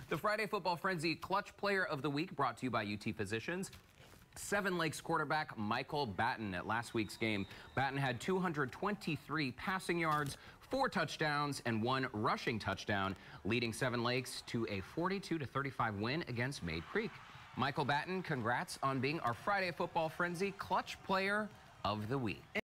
The Friday Football Frenzy Clutch Player of the Week brought to you by UT Physicians. Seven Lakes quarterback Michael Batton at last week's game. Batton had 223 passing yards, 4 touchdowns, and 1 rushing touchdown, leading Seven Lakes to a 42-35 win against Mayde Creek. Michael Batton, congrats on being our Friday Football Frenzy Clutch Player of the Week.